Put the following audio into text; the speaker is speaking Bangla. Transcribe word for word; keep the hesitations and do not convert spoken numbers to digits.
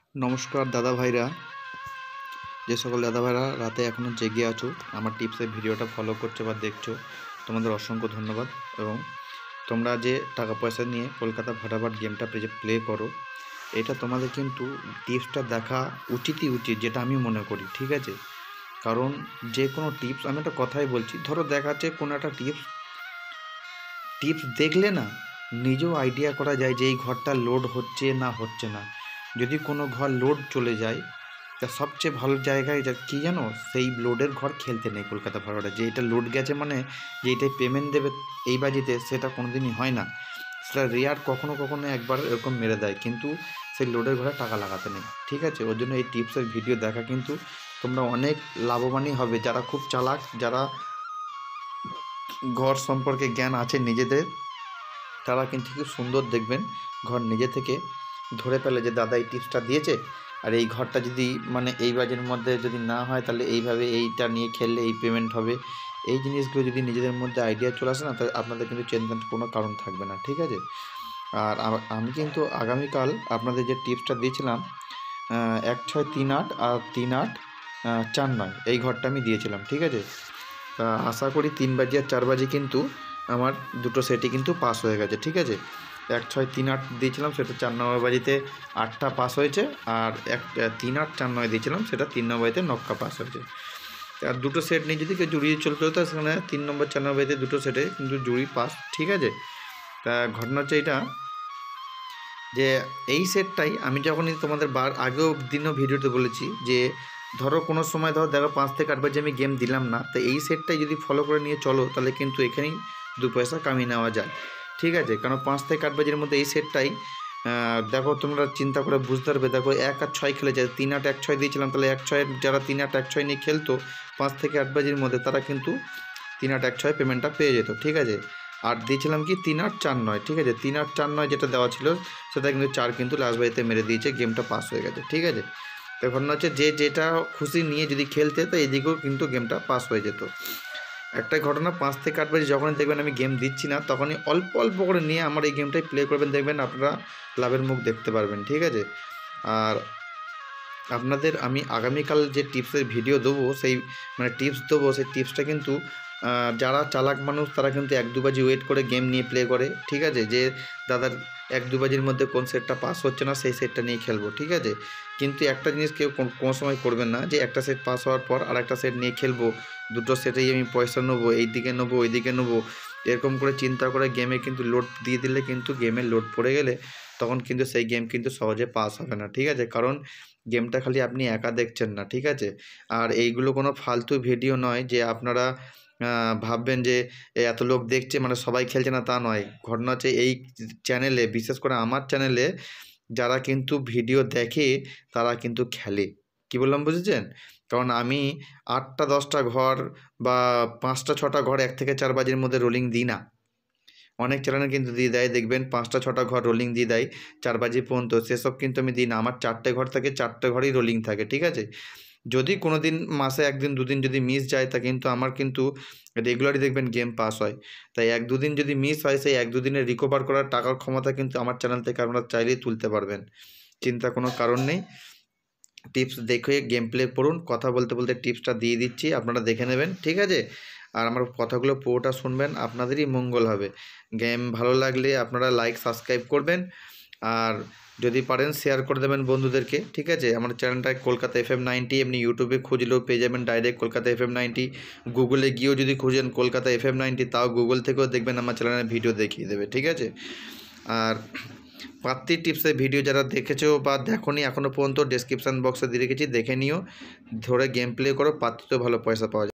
নমস্কার দাদা ভাইরা, যে সকল দাদা ভাইরা রাতে এখনও জেগে আছো, আমার টিপসের ভিডিওটা ফলো করছো বা দেখছো, তোমাদের অসংখ্য ধন্যবাদ। এবং তোমরা যে টাকা পয়সা নিয়ে কলকাতা ফাটাফাট গেমটা যে প্লে করো, এটা তোমাদের কিন্তু টিপসটা দেখা উচিতই উচিত, যেটা আমি মনে করি। ঠিক আছে, কারণ যে কোনো টিপস, আমি একটা কথাই বলছি, ধরো দেখাচ্ছে কোনো একটা টিপস টিপস দেখলে না নিজেও আইডিয়া করা যায় যে এই ঘরটা লোড হচ্ছে না হচ্ছে না। যদি কোনো ঘর লোড চলে যায়, তা সবচেয়ে ভালো জায়গায় যা কী জানো, সেই লোডের ঘর খেলতে নেই কলকাতা ভাড়াটা। যে এটা লোড গেছে মানে যে এটাই পেমেন্ট দেবে এই বাজিতে, সেটা কোনো দিনই হয় না। সেটা রেয়ার, কখনো কখনো একবার এরকম মেরে দেয়, কিন্তু সেই লোডের ঘরে টাকা লাগাতে নেই। ঠিক আছে, ওর জন্য এই টিপসের ভিডিও দেখা কিন্তু তোমরা অনেক লাভবানই হবে। যারা খুব চালাক, যারা ঘর সম্পর্কে জ্ঞান আছে নিজেদের, তারা কিন্তু খুব সুন্দর দেখবেন ঘর নিজে থেকে ধরে পেলে যে দাদা এই টিপসটা দিয়েছে, আর এই ঘরটা যদি মানে এই বাজেটের মধ্যে যদি না হয়, তাহলে এইভাবে এইটা নিয়ে খেললে এই পেমেন্ট হবে। এই জিনিসগুলো যদি নিজেদের মধ্যে আইডিয়া চলে আসে না, তাহলে আপনাদের কিন্তু চিন্তার কোনো কারণ থাকবে না। ঠিক আছে, আর আমি কিন্তু আগামীকাল আপনাদের যে টিপসটা দিয়েছিলাম, এক ছয় তিন আট আর তিন আট চার নয়, এই ঘরটা আমি দিয়েছিলাম। ঠিক আছে, তা আশা করি তিন বাজি আর চার বাজি কিন্তু আমার দুটো সেটই কিন্তু পাস হয়ে গেছে। ঠিক আছে, এক ছয় তিন আট দিয়েছিলাম, সেটা চার নম্বর বাজিতে আটটা পাস হয়েছে, আর এক তিন আট চার নয় দিয়েছিলাম, সেটা তিন নম্বর বাজিতে নক্কা পাস হয়েছে। আর দুটো সেট নিয়ে যদি কেউ জুড়িয়ে চলতে হতো, সেখানে তিন নম্বর চার নম্বর বাজিতে দুটো সেটে কিন্তু জুড়ি পাস। ঠিক আছে, তা ঘটনা হচ্ছে এটা যে এই সেটটাই আমি যখনই তোমাদের বার আগেও দিনও ভিডিওতে বলেছি যে ধরো কোনো সময় ধরো দেখো পাঁচ থেকে আট বাজে আমি গেম দিলাম না, তো এই সেটটাই যদি ফলো করে নিয়ে চলো, তাহলে কিন্তু এখানেই দু পয়সা কামিয়ে নেওয়া যায়। ঠিক আছে, কারণ পাঁচ থেকে আট বাজের মধ্যে এই সেটটাই দেখো তোমরা চিন্তা করে বুঝতে পারবে। দেখো এক আর ছয় খেলে যায়, তিন আট এক ছয় দিয়েছিলাম, তাহলে এক ছয়ের যারা তিন আট এক ছয় নিয়ে খেলতো পাঁচ থেকে আট বাজের মধ্যে, তারা কিন্তু তিন আট এক ছয় পেমেন্টটা পেয়ে যেত। ঠিক আছে, আর দিয়েছিলাম কি তিন আট চার নয়। ঠিক আছে, তিন আট চার নয় যেটা দেওয়া ছিল, সেটা কিন্তু চার কিন্তু লাস্ট বাজিতে মেরে দিয়েছে, গেমটা পাস হয়ে গেছে। ঠিক আছে, তো ঘটনা হচ্ছে যে যেটা খুশি নিয়ে যদি খেলতে, তো এদিকেও কিন্তু গেমটা পাস হয়ে যেত। একটাই ঘটনা, পাঁচ থেকে আট বাজে যখনই দেখবেন আমি গেম দিচ্ছি না, তখনই অল্প অল্প করে নিয়ে আমার এই গেমটাই প্লে করবেন, দেখবেন আপনারা লাভের মুখ দেখতে পারবেন। ঠিক আছে, আর আপনাদের আমি আগামীকাল যে টিপসের ভিডিও দেবো, সেই মানে টিপস দেবো, সেই টিপসটা কিন্তু যারা চালাক মানুষ তারা কিন্তু এক দু বাজি ওয়েট করে গেম নিয়ে প্লে করে। ঠিক আছে, যে দাদার এক দু বাজির মধ্যে কোন সেটটা পাস হচ্ছে না, সেই সেটটা নিয়ে খেলবো। ঠিক আছে, কিন্তু একটা জিনিস কেউ কোনো সময় করবেন না, যে একটা সেট পাস হওয়ার পর আর একটা সেট নিয়ে খেলবো, দুটো সেটেই আমি পয়সা নেবো, এই দিকে নেবো ওই দিকে নেবো, এরকম করে চিন্তা করে গেমে কিন্তু লোড দিয়ে দিলে কিন্তু গেমে লোড পড়ে গেলে তখন কিন্তু সেই গেম কিন্তু সহজে পাস হবে না। ঠিক আছে, কারণ গেমটা খালি আপনি একা দেখছেন না। ঠিক আছে, আর এইগুলো কোনো ফালতু ভিডিও নয় যে আপনারা ভাববেন যে এত লোক দেখছে মানে সবাই খেলছে না, তা নয়। ঘটনা হচ্ছে এই চ্যানেলে, বিশেষ করে আমার চ্যানেলে যারা কিন্তু ভিডিও দেখে তারা কিন্তু খেলে। কি বললাম বুঝেছেন? কারণ আমি আটটা দশটা ঘর বা পাঁচটা ছটা ঘর এক থেকে চার বাজির মধ্যে রোলিং দিই না। অনেক চ্যানেলে কিন্তু দিয়ে দেয়, দেখবেন পাঁচটা ছটা ঘর রোলিং দিয়ে দেয় চার বাজি পর্যন্ত, সেসব কিন্তু আমি দিই না। আমার চারটে ঘর থাকে, চারটে ঘরেই রোলিং থাকে। ঠিক আছে, যদি কোনো দিন মাসে একদিন দুদিন যদি মিস যায়, তা কিন্তু আমার কিন্তু রেগুলারই দেখবেন গেম পাস হয়। তাই এক দুদিন যদি মিস হয়, সেই এক দুদিনের রিকভার করার টাকার ক্ষমতা কিন্তু আমার চ্যানেল থেকে আপনারা চাইলেই তুলতে পারবেন, চিন্তা কোনো কারণ নেই। টিপস দেখে গেম প্লে করুন, কথা বলতে বলতে টিপসটা দিয়ে দিচ্ছি, আপনারা দেখে নেবেন। ঠিক আছে, আর আমার কথাগুলো পুরোটা শুনবেন, আপনাদেরই মঙ্গল হবে। গেম ভালো লাগলে আপনারা লাইক সাবস্ক্রাইব করবেন, আর যদি পারেন শেয়ার করে দেবেন বন্ধুদেরকে। ঠিক আছে, আমার চ্যানেলটা কলকাতা এফ এম নাইনটি, এমনি ইউটিউবে খুঁজলেও পেয়ে যাবেন direct Kolkata F M ninety. গুগলে গিয়েও যদি খুঁজেন কলকাতা এফ এম নাইনটি, তাও গুগল থেকেও দেখবেন আমার চ্যানেলের ভিডিও দেখিয়ে দেবে। ঠিক আছে, আর পাত্রী টিপসের ভিডিও যারা দেখেছো বা দেখোনি এখনও পর্যন্ত, ডেসক্রিপশান বক্সে দিয়ে রেখেছি, দেখে নিও, ধরে গেম প্লে করো, পাত্রীতেও ভালো পয়সা পাওয়া যায়।